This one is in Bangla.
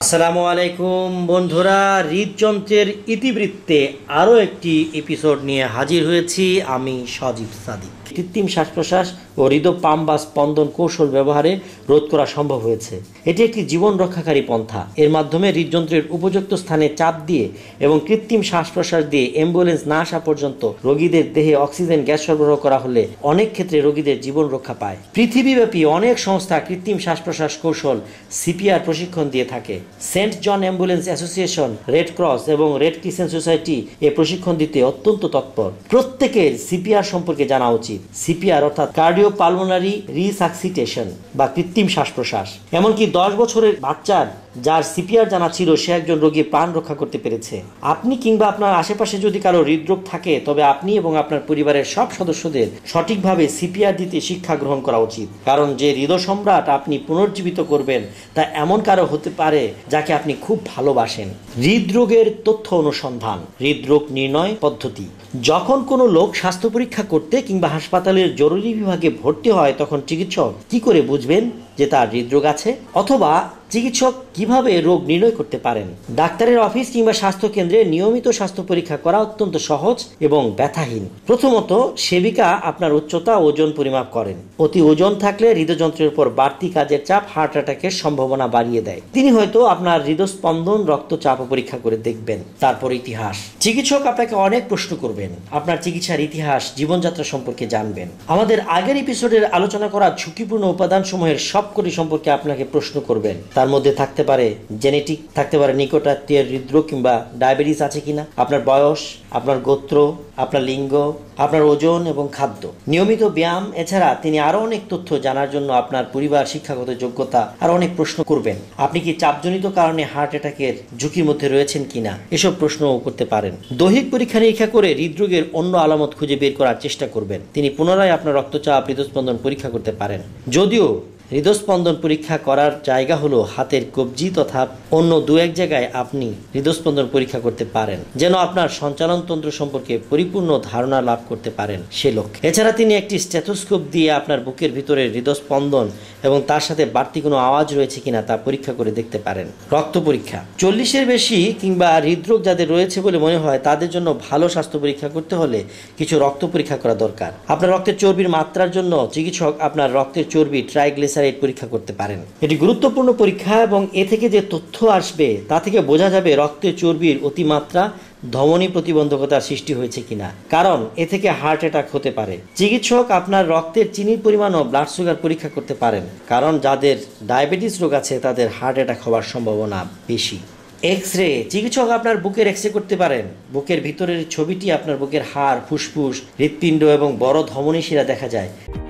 আসসালামু আলাইকুম বন্ধুরা, হৃদযন্ত্রের ইতিবৃত্তে আরও একটি এপিসোড নিয়ে হাজির হয়েছি। আমি সজীব সাদিক। কৃত্রিম শ্বাস প্রশ্বাস ও হৃদপাম্প বা স্পন্দন কৌশল ব্যবহারে রোধ করা সম্ভব হয়েছে। এটি একটি জীবন রক্ষাকারী পন্থা। এর মাধ্যমে হৃদযন্ত্রের উপযুক্ত স্থানে চাপ দিয়ে এবং কৃত্রিম শ্বাস প্রশ্বাস দিয়ে অ্যাম্বুলেন্স না আসা পর্যন্ত রোগীদের দেহে অক্সিজেন গ্যাস সরবরাহ করা হলে অনেক ক্ষেত্রে রোগীদের জীবন রক্ষা পায়। পৃথিবীব্যাপী অনেক সংস্থা কৃত্রিম শ্বাস প্রশ্বাস কৌশল সিপিআর প্রশিক্ষণ দিয়ে থাকে। Saint John ambulance association, red cross এবং রেড ক্রিসেন্ট সোসাইটি এ প্রশিক্ষণ দিতে অত্যন্ত তৎপর। প্রত্যেকের সিপিআর সম্পর্কে জানা উচিত। সিপিআর অর্থাৎ কার্ডিওপালমোনারি রিসাসিটেশন বা কৃত্রিম শ্বাস প্রশ্বাস। এমনকি 10 বছরের বাচ্চার যার সিপিআর জানা ছিল সে একজন রোগীর প্রাণ রক্ষা করতে পেরেছে। আপনি কিংবা আপনার আশেপাশে যদি কারো হৃদরোগ থাকে তবে আপনি এবং আপনার পরিবারের সব সদস্যদের সঠিকভাবে সিপিআর দিতে শিক্ষা গ্রহণ করা উচিত। কারণ যে হৃদয় সম্রাট আপনি পুনর্জীবিত করবেন তা এমন কারো হতে পারে যাকে আপনি খুব ভালোবাসেন। হৃদরোগের তথ্য অনুসন্ধান, হৃদরোগ নির্ণয় পদ্ধতি। যখন কোনো লোক স্বাস্থ্য পরীক্ষা করতে কিংবা হাসপাতালের জরুরি বিভাগে ভর্তি হয় তখন চিকিৎসক কি করে বুঝবেন যে তার হৃদরোগ আছে? অথবা চিকিৎসক কিভাবে রোগ নির্ণয় করতে পারেন? ডাক্তারের অফিস কিংবা স্বাস্থ্য কেন্দ্রে নিয়মিত স্বাস্থ্য পরীক্ষা করা অত্যন্ত সহজ এবং ব্যথাহীন। প্রথমত, সেবিকা আপনার উচ্চতা ওজন পরিমাপ করেন। অতি ওজন থাকলে হৃদযন্ত্রের উপর বাড়তি কাজের চাপ হার্ট অ্যাটাকের সম্ভাবনা বাড়িয়ে দেয়। তিনি হয়তো আপনার হৃদস্পন্দন, রক্তচাপ পরীক্ষা করে দেখবেন। তারপর ইতিহাস। চিকিৎসক আপনাকে অনেক প্রশ্ন করবেন। আপনার চিকিৎসার ইতিহাস, জীবনযাত্রা সম্পর্কে জানবেন। আমাদের আগের এপিসোডের আলোচনা করা ঝুঁকিপূর্ণ উপাদানসমূহের সবকটি সম্পর্কে আপনাকে প্রশ্ন করবেন। তার মধ্যে থাকতে পারে জেনেটিক, থাকতে পারে নিকটাত্মীয় হৃদরোগ কিংবা ডায়াবেটিস আছে কিনা, আপনার বয়স, আপনার গোত্র, আপনার লিঙ্গ, আপনার ওজন এবং খাদ্য, নিয়মিত ব্যায়াম। এছাড়া তিনি আরো অনেক তথ্য জানার জন্য আপনার পরিবার, শিক্ষাগত যোগ্যতা আর অনেক প্রশ্ন করবেন। আপনি কি চাপজনিত কারণে হার্ট অ্যাটাকের ঝুঁকির মধ্যে রয়েছেন কিনা এসব প্রশ্নও করতে পারেন। দৈহিক পরীক্ষা নিরীক্ষা করে হৃদরোগের অন্য আলামত খুঁজে বের করার চেষ্টা করবেন। তিনি পুনরায় আপনার রক্তচাপ, হৃদস্পন্দন পরীক্ষা করতে পারেন। যদিও হৃদস্পন্দন পরীক্ষা করার জায়গা হলো হাতের কবজি তথা অন্য 2-1 জায়গায় আপনি হৃদস্পন্দন পরীক্ষা করতে পারেন যেন আপনার সঞ্চালনতন্ত্র সম্পর্কে পরিপূর্ণ ধারণা লাভ করতে পারেন সে লক্ষ্যে। এছাড়া তিনি একটি স্টেথোস্কোপ দিয়ে আপনার বুকের ভিতরে হৃদস্পন্দন এবং তার সাথে বাড়তি কোনো আওয়াজ রয়েছে কিনা তা পরীক্ষা করে দেখতে পারেন। রক্ত পরীক্ষা। 40-এর বেশি কিংবা হৃদরোগ যাদের রয়েছে বলে মনে হয় তাদের জন্য ভালো স্বাস্থ্য পরীক্ষা করতে হলে কিছু রক্ত পরীক্ষা করা দরকার। আপনার রক্তের চর্বির মাত্রার জন্য চিকিৎসক আপনার রক্তের চর্বি ট্রাইগ্লিসারাইড পরীক্ষা করতে পারেন। এটি গুরুত্বপূর্ণ পরীক্ষা এবং এ থেকে যে তথ্য আসবে তা থেকে বোঝা যাবে রক্তের চর্বির অতিমাত্রা ধমনী প্রতিবন্ধকতার সৃষ্টি হয়েছে কিনা, কারণ এ থেকে হার্ট অ্যাটাক হতে পারে। চিকিৎসক আপনার রক্তের চিনির পরিমাণ ও ব্লাড সুগার পরীক্ষা করতে পারেন, কারণ যাদের ডায়াবেটিস রোগ আছে তাদের হার্ট অ্যাটাক হওয়ার সম্ভাবনা বেশি। X ray. চিকিৎসক আপনার বুকের এক্স রে করতে পারেন। বুকের ভিতরের ছবিটি আপনার বুকের হাড়, ফুসফুস, হৃৎপিণ্ড এবং বড় ধমনী শিরা দেখা যায়।